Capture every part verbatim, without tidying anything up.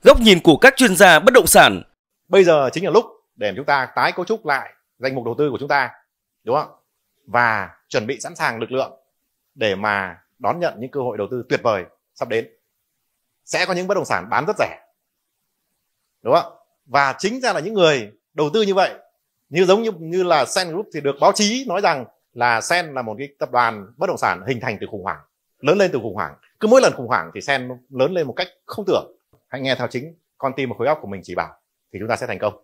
Góc nhìn của các chuyên gia bất động sản. Bây giờ chính là lúc để chúng ta tái cấu trúc lại danh mục đầu tư của chúng ta, đúng không? Và chuẩn bị sẵn sàng lực lượng để mà đón nhận những cơ hội đầu tư tuyệt vời sắp đến. Sẽ có những bất động sản bán rất rẻ, đúng không? Và chính ra là những người đầu tư như vậy, như giống như như là Sen Group thì được báo chí nói rằng là Sen là một cái tập đoàn bất động sản hình thành từ khủng hoảng, lớn lên từ khủng hoảng. Cứ mỗi lần khủng hoảng thì Sen lớn lên một cách không tưởng. Hãy nghe theo chính con tim và khối óc của mình chỉ bảo thì chúng ta sẽ thành công.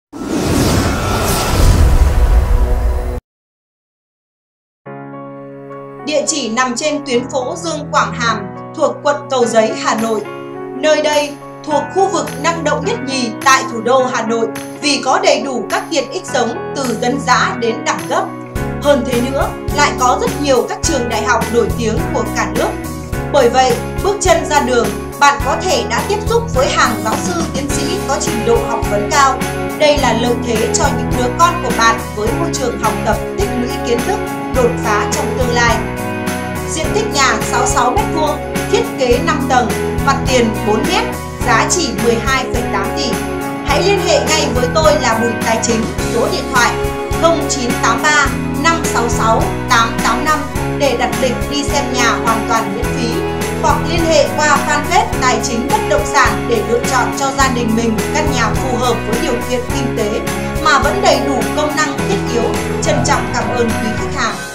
Địa chỉ nằm trên tuyến phố Dương Quảng Hàm thuộc quận Cầu Giấy, Hà Nội. Nơi đây thuộc khu vực năng động nhất nhì tại thủ đô Hà Nội vì có đầy đủ các tiện ích sống từ dân dã đến đẳng cấp. Hơn thế nữa, lại có rất nhiều các trường đại học nổi tiếng của cả nước. Bởi vậy, bước chân ra đường, bạn có thể đã tiếp xúc với hàng giáo sư tiến sĩ có trình độ học vấn cao. Đây là lợi thế cho những đứa con của bạn với môi trường học tập tích lũy kiến thức, đột phá trong tương lai. Diện tích nhà sáu mươi sáu mét vuông, thiết kế năm tầng, mặt tiền bốn mét, giá chỉ mười hai phẩy tám tỷ. Hãy liên hệ ngay với tôi là Bùi Tài Chính, số điện thoại không chín tám ba năm sáu sáu tám tám năm để đặt lịch đi xem nhà hoàn toàn miễn phí, hoặc liên hệ qua fanpage Tài Chính Bất Động Sản để lựa chọn cho gia đình mình căn nhà phù hợp với điều kiện kinh tế mà vẫn đầy đủ công năng thiết yếu. Trân trọng cảm ơn quý khách hàng.